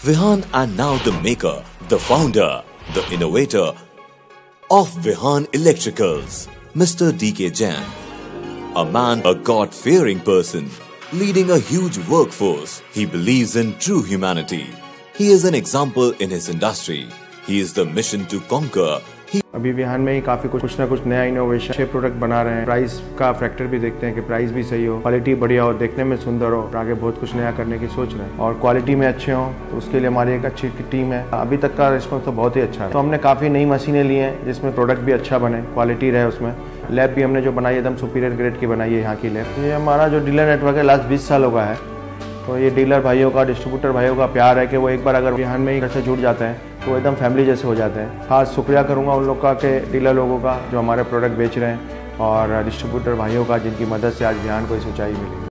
Vihan and now the maker, the founder, the innovator of Vihan Electricals, Mr. D.K. Jain. A man, a God-fearing person, leading a huge workforce. He believes in true humanity. He is an example in his industry. He is the mission to conquer. अभी विहान में ही काफ़ी कुछ ना कुछ नया innovation, अच्छे product बना रहे हैं। प्राइस का फैक्टर भी देखते हैं कि प्राइस भी सही हो, क्वालिटी बढ़िया हो, देखने में सुंदर हो। आगे बहुत कुछ नया करने की सोच रहे हैं और क्वालिटी में अच्छे हों, तो उसके लिए हमारी एक अच्छी टीम है। अभी तक का रिस्पॉन्स तो बहुत ही अच्छा है। तो हमने काफ़ी नई मशीनें ली हैं जिसमें प्रोडक्ट भी अच्छा बने, क्वालिटी रहे उसमें। लैब भी हमने जो बनाई एकदम सुपीरियर ग्रेड की बनाई है यहाँ की लैब। ये हमारा जो डीलर नेटवर्क है लास्ट 20 सालों का है। तो ये डीलर भाइयों का, डिस्ट्रीब्यूटर भाइयों का प्यार है कि वो एक बार अगर विहान में ही घर से जुड़ जाते हैं तो एकदम फैमिली जैसे हो जाते हैं। खास शुक्रिया करूंगा उन लोग का के डीलर लोगों का जो हमारे प्रोडक्ट बेच रहे हैं और डिस्ट्रीब्यूटर भाइयों का जिनकी मदद से आज विहान को इस ऊंचाई मिली।